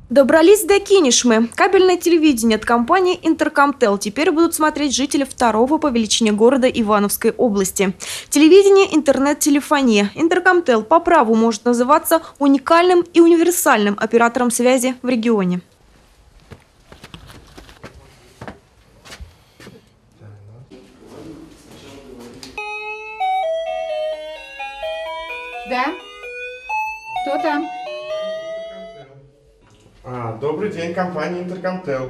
Добрались до Кинешмы. Кабельное телевидение от компании «Интеркомтел» теперь будут смотреть жители второго по величине города Ивановской области. Телевидение, интернет-телефония. «Интеркомтел» по праву может называться уникальным и универсальным оператором связи в регионе. Да? Кто там? Добрый день, компания «Интеркомтел».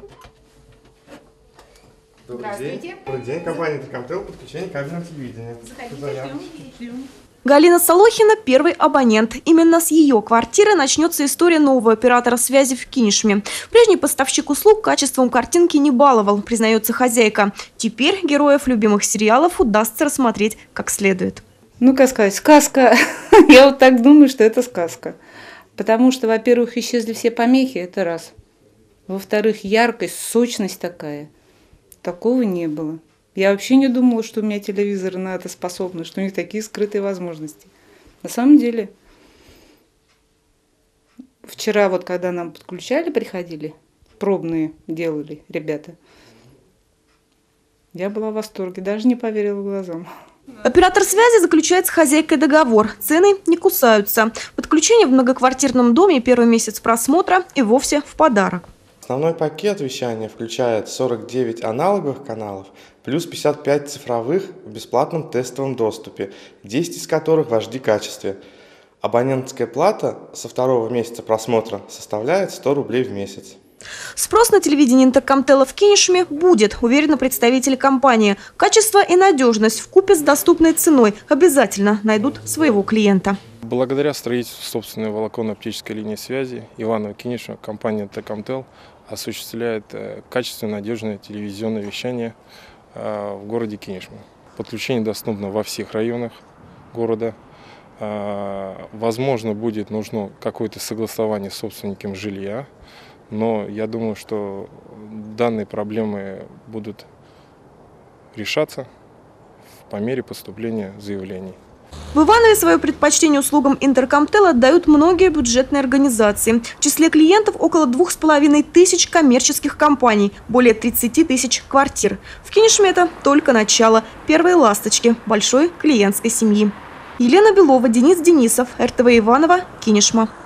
Здравствуйте. Добрый день, компания «Интеркомтел», подключение кабельного телевидения. Заходите, ждем. Галина Солохина – первый абонент. Именно с ее квартиры начнется история нового оператора связи в Кинешме. Прежний поставщик услуг качеством картинки не баловал, признается хозяйка. Теперь героев любимых сериалов удастся рассмотреть как следует. Ну, как сказать, сказка. Я вот так думаю, что это сказка. Потому что, во-первых, исчезли все помехи, это раз. Во-вторых, яркость, сочность такая. Такого не было. Я вообще не думала, что у меня телевизоры на это способны, что у них такие скрытые возможности. На самом деле, вчера вот, когда нам подключали, приходили, пробные делали ребята, я была в восторге, даже не поверила глазам. Оператор связи заключает с хозяйкой договор. Цены не кусаются. Подключение в многоквартирном доме первый месяц просмотра и вовсе в подарок. Основной пакет вещания включает 49 аналоговых каналов, плюс 55 цифровых в бесплатном тестовом доступе, 10 из которых в HD-качестве. Абонентская плата со второго месяца просмотра составляет 100 рублей в месяц. Спрос на телевидение «Интеркомтела» в Кинешме будет, уверены представители компании. Качество и надежность вкупе с доступной ценой обязательно найдут своего клиента. Благодаря строительству собственной волоконно-оптической линии связи Иваново-Кинешма компания «Интеркомтел» осуществляет качественное, надежное телевизионное вещание в городе Кинешма. Подключение доступно во всех районах города. Возможно, будет нужно какое-то согласование с собственником жилья. Но я думаю, что данные проблемы будут решаться по мере поступления заявлений. В Иванове свое предпочтение услугам «Интеркомтел» отдают многие бюджетные организации. В числе клиентов около 2500 коммерческих компаний, более 30 тысяч квартир. В Кинешме это только начало, первые ласточки большой клиентской семьи. Елена Белова, Денис Денисов, РТВ Иваново, Кинешма.